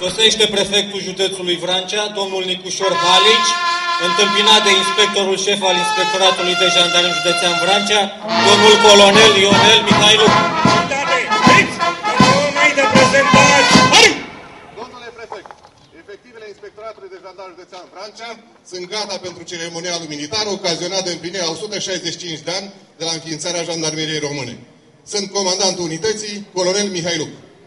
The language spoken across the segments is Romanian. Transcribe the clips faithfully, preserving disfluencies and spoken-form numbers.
Sosește prefectul județului Vrancea, domnul Nicușor Halici, întâmpinat de inspectorul șef al Inspectoratului de Jandarmi Județean Vrancea, domnul colonel Ionel Mihailu. Domnule prefect, efectivele Inspectoratului de Jandarmi Județean Vrancea sunt gata pentru ceremonialul militar ocazionat de împlinirea o sută șaizeci și cinci de ani de la înființarea Jandarmeriei Române. Sunt comandantul unității, colonel Mihailu.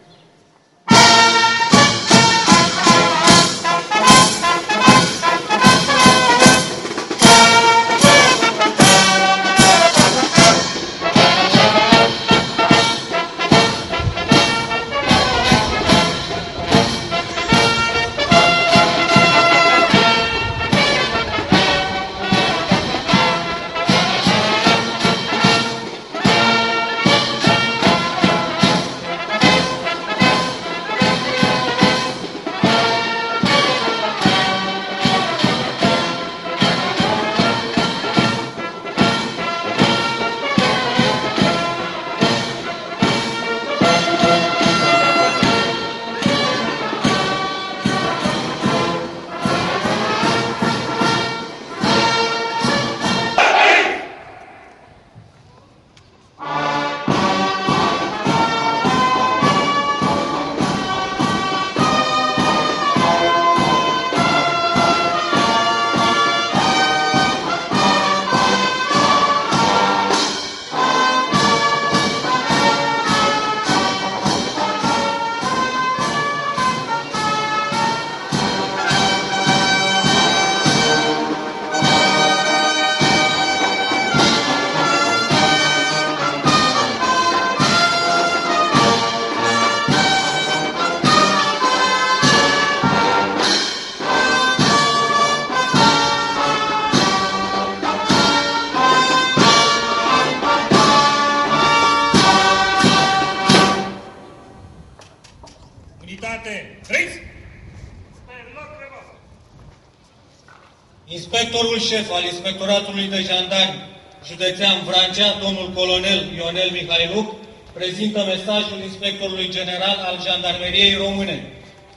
Inspectorul șef al Inspectoratului de Jandarmi Județean Vrancea, domnul colonel Ionel Mihailuc, prezintă mesajul Inspectorului General al Jandarmeriei Române.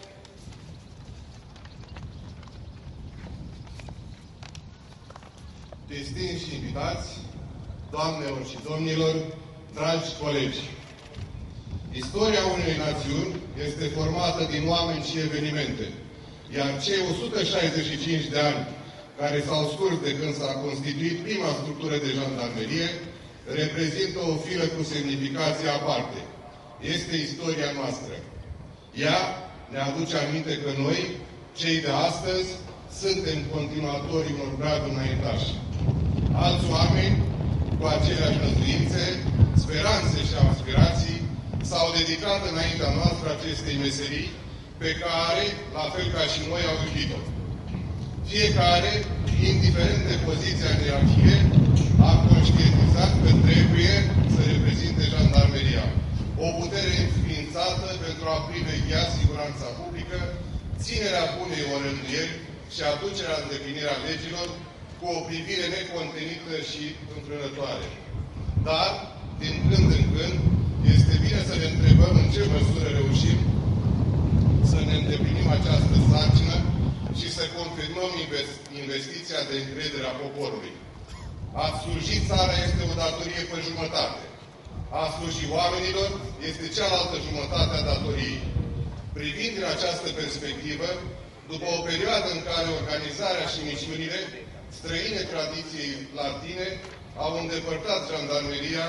Distinși invitați, doamnelor și domnilor, dragi colegi, istoria unei națiuni este formată din oameni și evenimente, iar cei o sută șaizeci și cinci de ani care s-au scurs de când s-a constituit prima structură de jandarmerie, reprezintă o firă cu semnificație aparte. Este istoria noastră. Ea ne aduce aminte că noi, cei de astăzi, suntem continuatorii unor graduri înaintași. Alți oameni, cu aceleași năzuințe, speranțe și aspirații, s-au dedicat înaintea noastră acestei meserii, pe care, la fel ca și noi, au iubit-o. Fiecare, indiferent de poziția în ierarhie, a conștientizat că trebuie să reprezinte jandarmeria. O putere înființată pentru a priveghea siguranța publică, ținerea bunei orânduieri și aducerea îndeplinirea legilor cu o privire necontenită și înfrânătoare. Dar, din când în când, este bine să ne întrebăm în ce măsură reușim să ne îndeplinim această sarcină și să confirmăm investiția de încredere a poporului. A sluji țara este o datorie pe jumătate. A sluji oamenilor este cealaltă jumătate a datoriei. Privind din această perspectivă, după o perioadă în care organizarea și misiunile, străine tradiției latine, au îndepărtat jandarmeria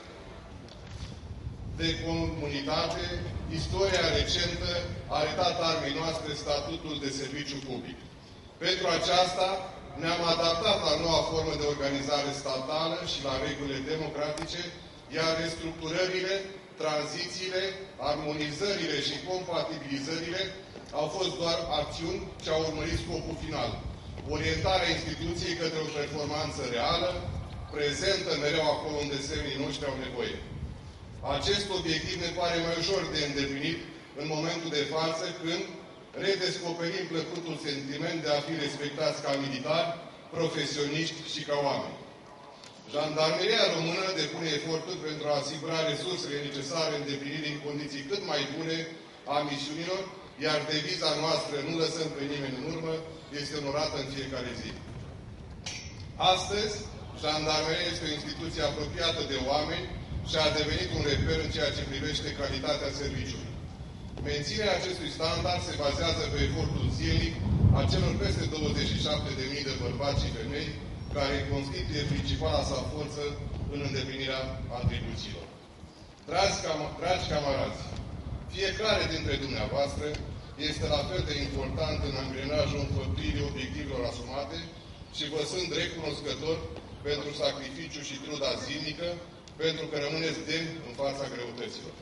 de comunitate, istoria recentă a redat armei noastre statutul de serviciu public. Pentru aceasta ne-am adaptat la noua formă de organizare statală și la regulile democratice, iar restructurările, tranzițiile, armonizările și compatibilizările au fost doar acțiuni ce au urmărit scopul final. Orientarea instituției către o performanță reală, prezentă mereu acolo unde semnii noștri au nevoie. Acest obiectiv ne pare mai ușor de îndeplinit în momentul de față, când redescoperim plăcutul sentiment de a fi respectați ca militari, profesioniști și ca oameni. Jandarmeria română depune eforturi pentru a asigura resursele necesare îndeplinirii în condiții cât mai bune a misiunilor iar deviza noastră, nu lăsăm pe nimeni în urmă, este onorată în fiecare zi. Astăzi, Jandarmeria este o instituție apropiată de oameni și a devenit un reper în ceea ce privește calitatea serviciului. Menținerea acestui standard se bazează pe efortul zilnic a celor peste douăzeci și șapte de mii de bărbați și femei care constituie principala sa forță în îndeplinirea atribuțiilor. Dragi, cam, dragi camarazi, fiecare dintre dumneavoastră este la fel de important în angrenajul înfăptuirii obiectivelor asumate și vă sunt recunoscător pentru sacrificiu și truda zilnică, pentru că rămâneți demni în fața greutăților.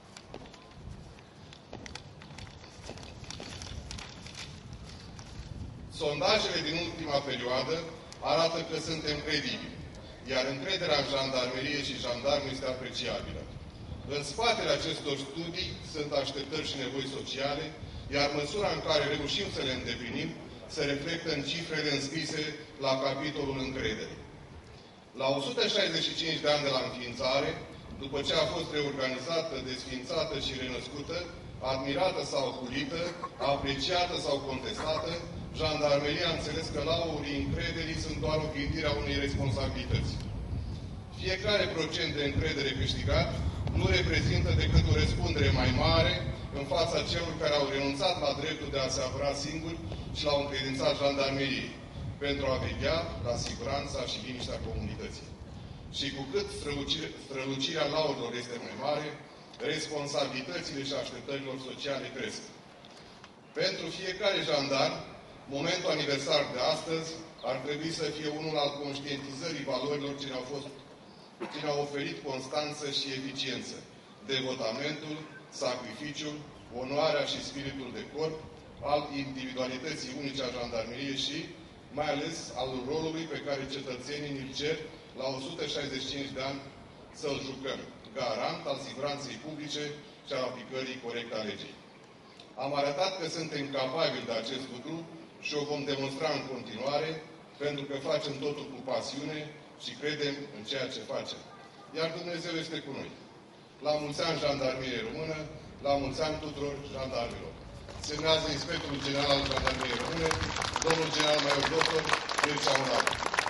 Sondajele din ultima perioadă arată că suntem credibili, iar încrederea în jandarmerie și jandarmă este apreciabilă. În spatele acestor studii sunt așteptări și nevoi sociale, iar măsura în care reușim să le îndeplinim se reflectă în cifrele înscrise la capitolul încredere. La o sută șaizeci și cinci de ani de la înființare, după ce a fost reorganizată, desființată și renăscută, admirată sau oculită, apreciată sau contestată, Jandarmeria a înțeles că laurii încrederii sunt doar o ghidire a unei responsabilități. Fiecare procent de încredere câștigat nu reprezintă decât o răspundere mai mare în fața celor care au renunțat la dreptul de a se apăra singuri și l-au încredințat jandarmeriei, pentru a veghea la siguranța și liniștea comunității. Și cu cât strălucirea laurilor este mai mare, responsabilitățile și așteptărilor sociale cresc. Pentru fiecare jandarm, momentul aniversar de astăzi ar trebui să fie unul al conștientizării valorilor ce ne-au fost, ce ne-au oferit constanță și eficiență, devotamentul, sacrificiul, onoarea și spiritul de corp, al individualității unice a jandarmeriei și, mai ales, al rolului pe care cetățenii îl cer la o sută șaizeci și cinci de ani să-l jucăm, garant al siguranței publice și al aplicării corecte a legii. Am arătat că suntem capabili de acest lucru și o vom demonstra în continuare, pentru că facem totul cu pasiune și credem în ceea ce facem. Iar Dumnezeu este cu noi. La mulți ani Jandarmerie Română, la mulți ani tuturor jandarmilor. Semnează Inspectorul General al Jandarmeriei Române, domnul general major doctor Mircea Moraru.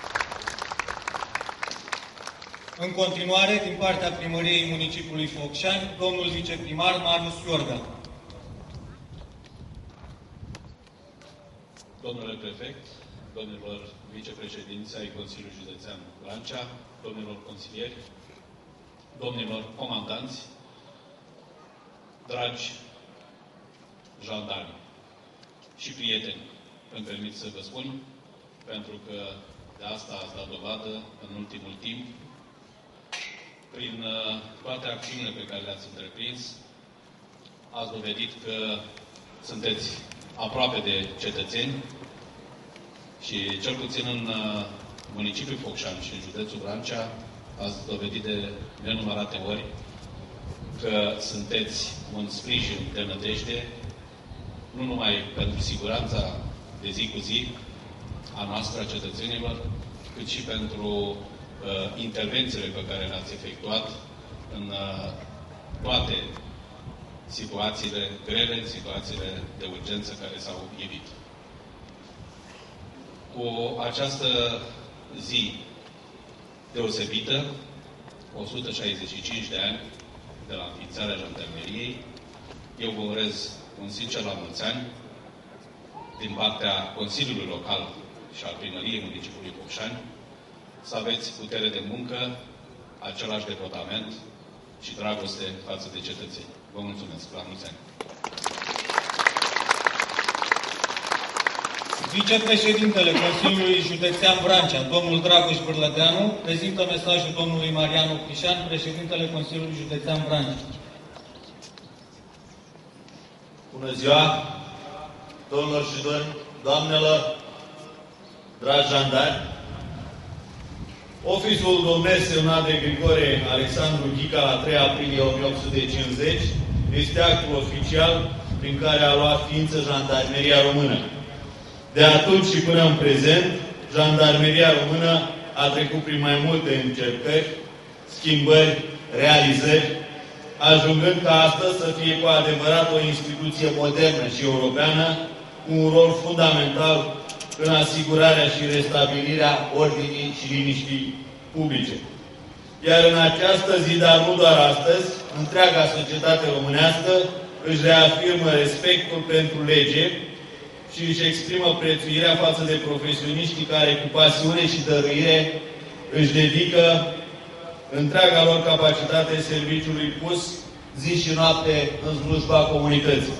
În continuare, din partea Primăriei Municipiului Focșani, domnul viceprimar Marius Iorga. Domnule prefect, domnilor vicepreședinți ai Consiliului Județean Vrancea, domnilor consilieri, domnilor comandanți, dragi jandarmi și prieteni, îmi permit să vă spun, pentru că de asta ați dat dovadă în ultimul timp, prin toate acțiunile pe care le-ați întreprins, ați dovedit că sunteți aproape de cetățeni și cel puțin în municipiul Focșani și în județul Vrancea ați dovedit de nenumărate ori că sunteți un sprijin de nădejde, nu numai pentru siguranța de zi cu zi a noastră, a cetățenilor, cât și pentru uh, intervențiile pe care le-ați efectuat în uh, toate situațiile grele, în situațiile de urgență care s-au ivit. Cu această zi deosebită, o sută șaizeci și cinci de ani de la înființarea Jandarmeriei, eu vă urez un sincer la mulți ani din partea Consiliului Local și al Primăriei Municipiului Focșani, să aveți putere de muncă, același devotament și dragoste față de cetățeni. Vă mulțumesc. La mulți ani. Vicepreședintele Consiliului Județean Vrancea, domnul Dragoș Bârlădeanu, prezintă mesajul domnului Marian Oprișan, președintele Consiliului Județean Vrancea. Bună ziua, domnilor și doamnelor, dragi jandarmi! Oficiul domnesc semnat de Grigore Alexandru Ghica la trei aprilie o mie opt sute cincizeci este actul oficial prin care a luat ființă Jandarmeria Română. De atunci și până în prezent, Jandarmeria Română a trecut prin mai multe încercări, schimbări, realizări, ajungând ca astăzi să fie cu adevărat o instituție modernă și europeană, cu un rol fundamental în asigurarea și restabilirea ordinii și liniștii publice. Iar în această zi, dar nu doar astăzi, întreaga societate românească își reafirmă respectul pentru lege și își exprimă prețuirea față de profesioniștii care, cu pasiune și dăruire, își dedică întreaga lor capacitate serviciului pus zi și noapte în slujba comunității.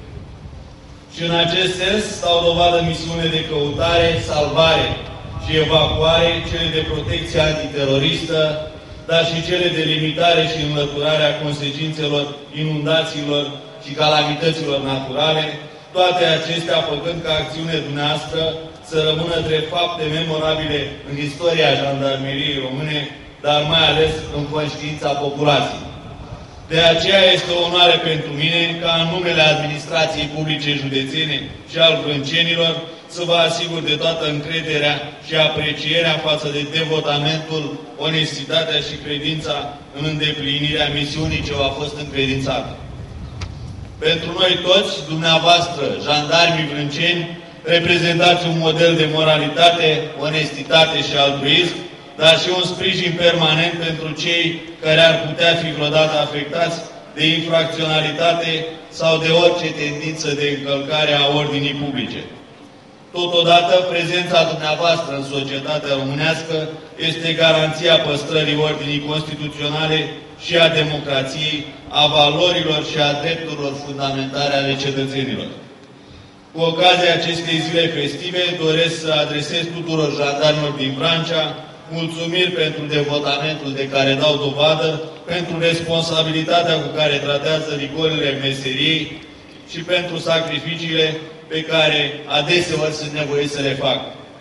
Și în acest sens stau dovadă misiune de căutare, salvare și evacuare, cele de protecție antiteroristă, dar și cele de limitare și înlăturare a consecințelor inundațiilor și calamităților naturale, toate acestea făcând ca acțiunile dumneavoastră să rămână drept fapte memorabile în istoria jandarmeriei române, dar mai ales în conștiința populației. De aceea este o onoare pentru mine ca în numele administrației publice județene și al vrâncenilor să vă asigur de toată încrederea și aprecierea față de devotamentul, onestitatea și credința în îndeplinirea misiunii ce v-a fost încredințată. Pentru noi toți, dumneavoastră, jandarmii vrânceni, reprezentați un model de moralitate, onestitate și altruism, dar și un sprijin permanent pentru cei care ar putea fi vreodată afectați de infracționalitate sau de orice tendință de încălcare a ordinii publice. Totodată, prezența dumneavoastră în societatea românească este garanția păstrării ordinii constituționale și a democrației, a valorilor și a drepturilor fundamentale ale cetățenilor. Cu ocazia acestei zile festive, doresc să adresez tuturor jandarmilor din Vrancea mulțumiri pentru devotamentul de care dau dovadă, pentru responsabilitatea cu care tratează rigorile meseriei și pentru sacrificiile pe care adeseori sunt nevoiți să le fac.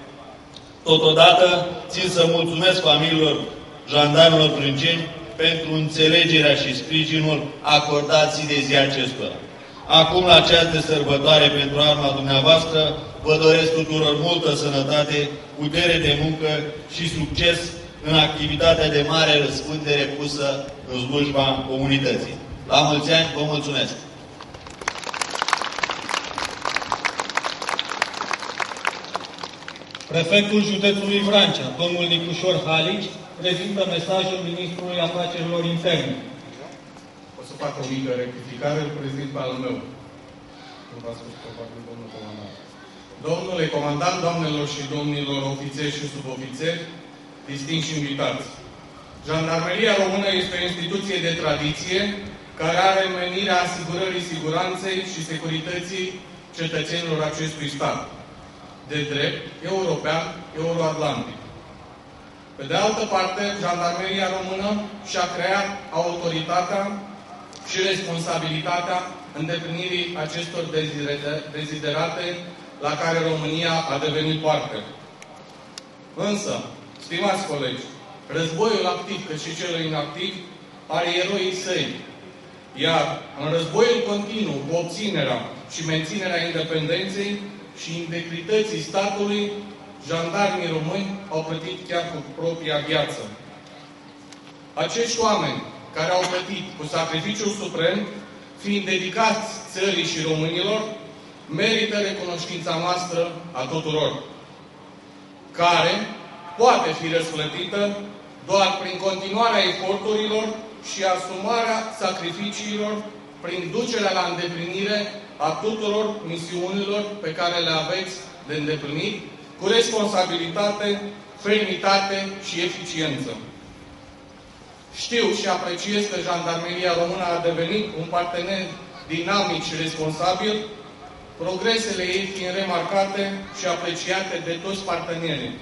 Totodată, țin să mulțumesc familiilor jandarmilor vrânceni pentru înțelegerea și sprijinul acordat zi de zi acestora. Acum, la această sărbătoare pentru arma dumneavoastră, vă doresc tuturor multă sănătate, putere de muncă și succes în activitatea de mare răspundere pusă în slujba comunității. La mulți ani, vă mulțumesc! Prefectul județului Vrancea, domnul Nicușor Halici, prezintă mesajul Ministrului Afacerilor Interne. O să fac o mică rectificare, îl prezint pe al meu. Nu v-a spus probabil domnul comandant. Domnule comandant, doamnelor și domnilor ofițeri și subofițeri, distinși invitați. Jandarmeria Română este o instituție de tradiție care are menirea asigurării siguranței și securității cetățenilor acestui stat, de drept european, euroatlantic. Pe de altă parte, Jandarmeria Română și-a creat autoritatea și responsabilitatea îndeplinirii acestor deziderate la care România a devenit parte. Însă, stimați colegi, războiul activ, cât și cel inactiv, are eroii săi. Iar în războiul continuu cu obținerea și menținerea independenței și integrității statului, jandarmii români au plătit chiar cu propria viață. Acești oameni care au plătit cu sacrificiul suprem, fiind dedicați țării și românilor, merită recunoștința noastră a tuturor, care poate fi răsplătită doar prin continuarea eforturilor și asumarea sacrificiilor, prin ducerea la îndeplinire a tuturor misiunilor pe care le aveți de îndeplinit, cu responsabilitate, fermitate și eficiență. Știu și apreciez că Jandarmeria Română a devenit un partener dinamic și responsabil, progresele ei fiind remarcate și apreciate de toți partenerii.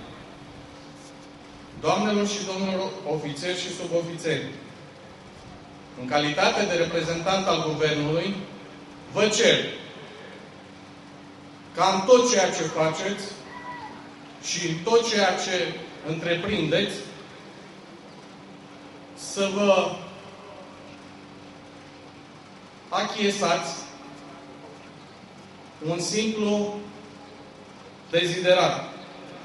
Doamnelor și domnilor ofițeri și subofițeri, în calitate de reprezentant al Guvernului, vă cer ca în tot ceea ce faceți și în tot ceea ce întreprindeți, să vă achiesați un simplu deziderat: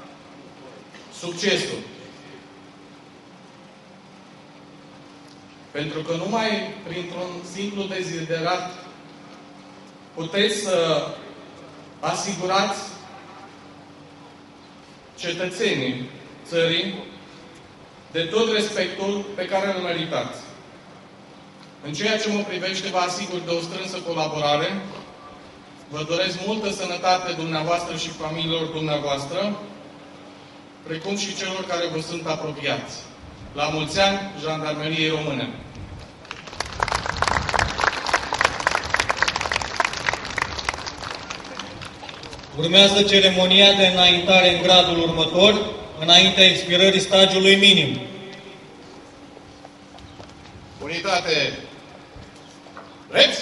succesul. Pentru că numai printr-un simplu deziderat puteți să asigurați cetățenii țării de tot respectul pe care îl meritați. În ceea ce mă privește, vă asigur de o strânsă colaborare. Vă doresc multă sănătate dumneavoastră și familiilor dumneavoastră, precum și celor care vă sunt apropiați. La mulți ani, Jandarmeriei Române! Urmează ceremonia de înaintare în gradul următor, înaintea expirării stagiului minim. Unitate! Reți!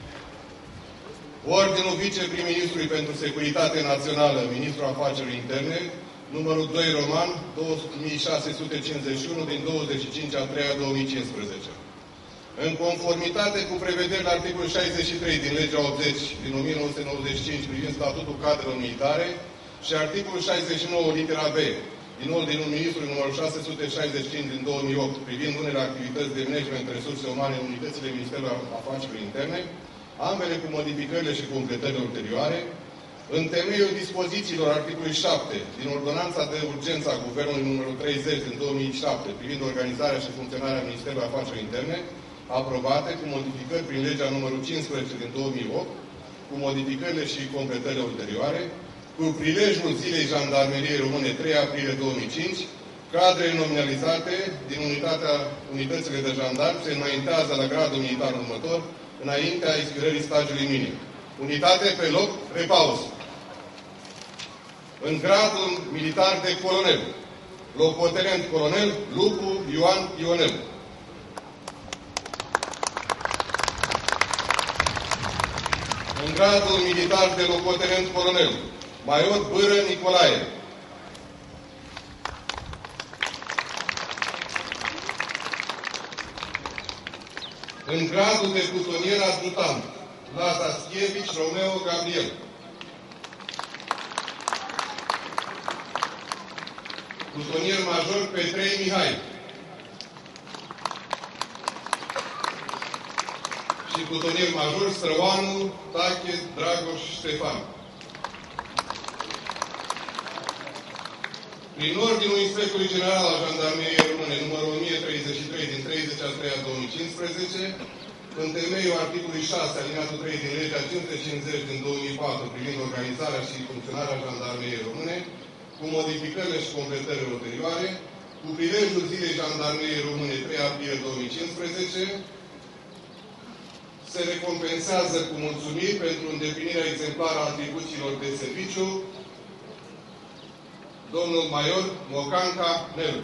Ordinul Viceprim-Ministrului pentru Securitate Națională, Ministrul Afacerilor Interne, numărul doi roman, două mii șase sute cincizeci și unu, din douăzeci și cinci a treia două mii cincisprezece. În conformitate cu prevederile articolului șaizeci și trei din legea optzeci din o mie nouă sute nouăzeci și cinci privind statutul cadrelor militare și articolul șaizeci și nouă litera B din Ordinul Ministrului numărul șase sute șaizeci și cinci din două mii opt privind unele activități de management resurse umane în unitățile Ministerului Afacerilor Interne, ambele cu modificările și completările ulterioare, în temeiul dispozițiilor articolului șapte din Ordonanța de Urgență a Guvernului numărul treizeci din două mii șapte privind organizarea și funcționarea Ministerului Afacerilor Interne, aprobate cu modificări prin legea numărul cincisprezece din două mii opt, cu modificările și completările ulterioare, cu prilejul Zilei Jandarmeriei Române trei aprilie două mii cinci, cadrele nominalizate din unitatea, unitățile de jandarmi se înaintează la gradul militar următor, înaintea expirării stagiului minim. Unitate pe loc, repaus. În gradul militar de colonel, locotenent colonel Lupu Ioan Ionel. În gradul militar de locotenent colonel, Major Bâră Nicolae. În gradul de plutonier adjutant, Lazaschievici Romeo Gabriel. Plutonier major Petrei Mihai. Și plutonier major Străoanu Tache Dragoș Ștefan. Prin Ordinul Inspectorului General al Jandarmeriei Române, numărul o mie treizeci și trei din treizeci a treia două mii cincisprezece, în temeiul articolului șase, alineatul trei din legea cinci sute cincizeci din două mii patru, privind organizarea și funcționarea Jandarmeriei Române, cu modificările și completările ulterioare, cu prilejul Zilei Jandarmeriei Române trei aprilie două mii cincisprezece, se recompensează cu mulțumiri pentru îndeplinirea exemplară a atribuțiilor de serviciu domnul Major Mocanca Nelu.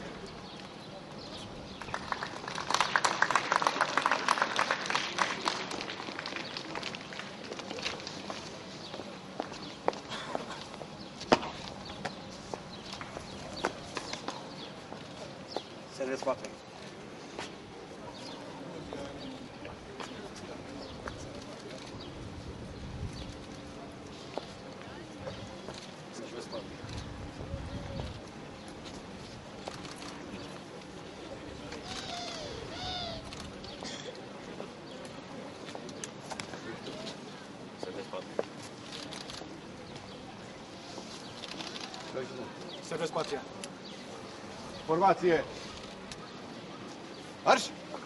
Se desfacă. Să vezi patria. Formație. Marș!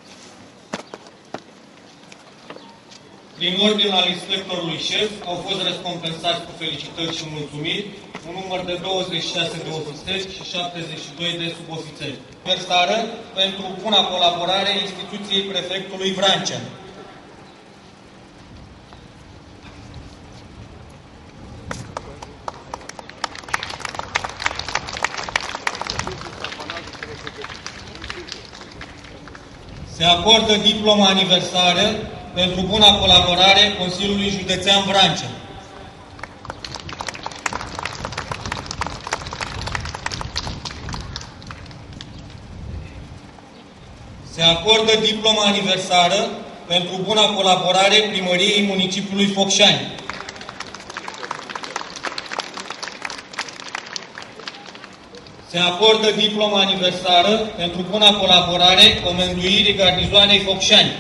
Prin ordin al inspectorului șef au fost recompensați cu felicitări și mulțumiri un număr de douăzeci și șase de ofițeri și șaptezeci și doi de subofițeri. Versară pentru buna colaborare instituției prefectului Vrancea. Se acordă diploma aniversară pentru buna colaborare Consiliului Județean Vrancea. Se acordă diploma aniversară pentru buna colaborare Primăriei Municipiului Focșani. Se acordă diploma aniversară pentru buna colaborare Comenduirii Garnizoanei Focșani.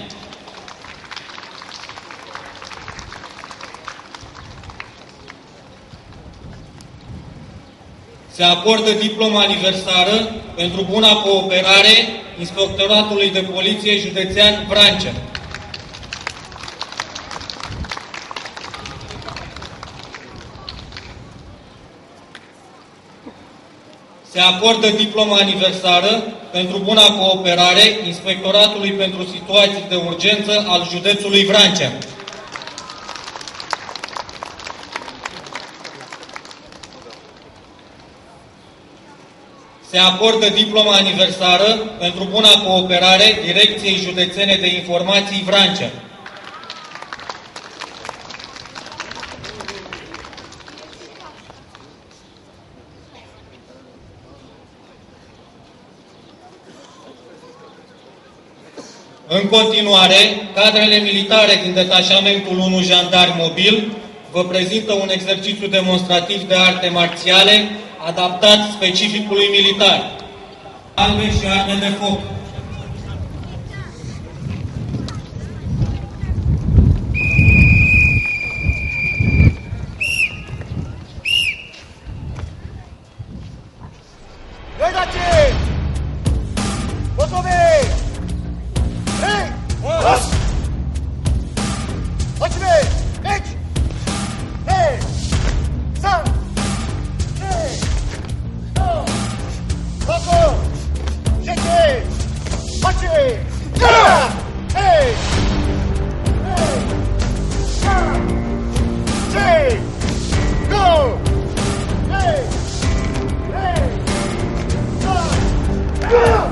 Se acordă diploma aniversară pentru buna cooperare Inspectoratului de Poliție Județean Vrancea. Se acordă diploma aniversară pentru buna cooperare Inspectoratului pentru Situații de Urgență al Județului Vrancea. Se acordă diploma aniversară pentru buna cooperare Direcției Județene de Informații Vrancea. În continuare, cadrele militare din detașamentul unu Jandar Mobil vă prezintă un exercițiu demonstrativ de arte marțiale adaptat specificului militar. Albe și arme de foc. Gădaci! Gotovi! Hei! Os! Chodźmy! Idź! Hej! Sam! Hej! No! Kogo! Życie! Chodźmy! Hej! Hej! Sam! Hej! Go! Hej! Hej! Sam! Go!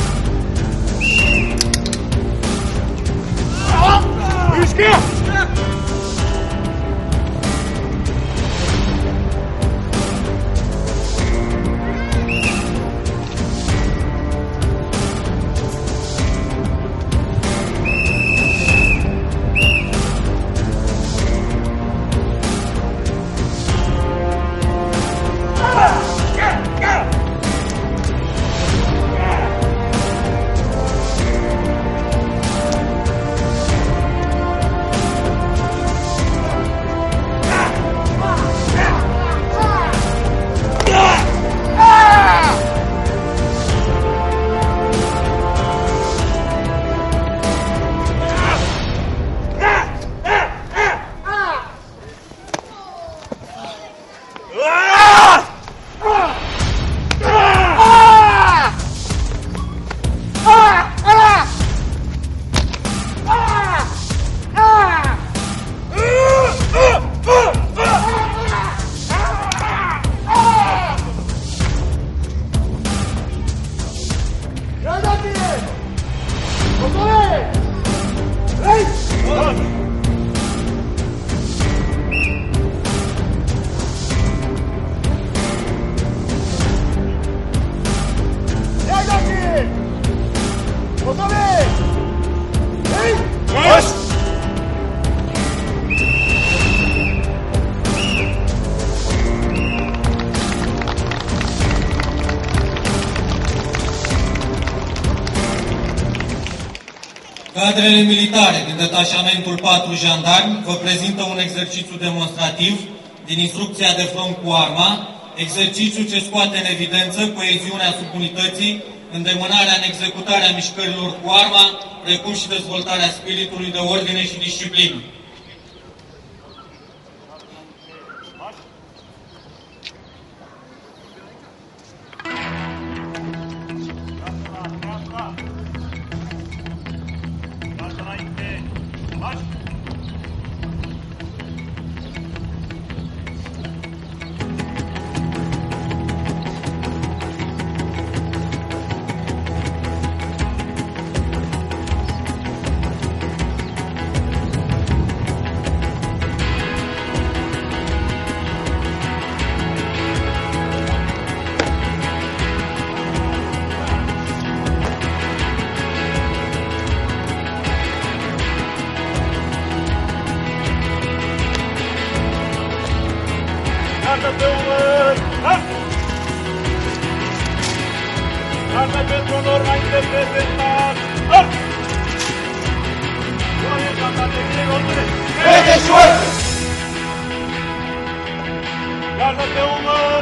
Here! Cadrele militare din detașamentul patru jandarmi vă prezintă un exercițiu demonstrativ din instrucția de front cu arma, exercițiu ce scoate în evidență coeziunea subunității, îndemânarea în executarea mișcărilor cu arma, precum și dezvoltarea spiritului de ordine și disciplină. Iată-te umăr! Iată pentru norma interpretat! Glorie gata de greu, ordine! Crede și ordine! Iată-te umăr!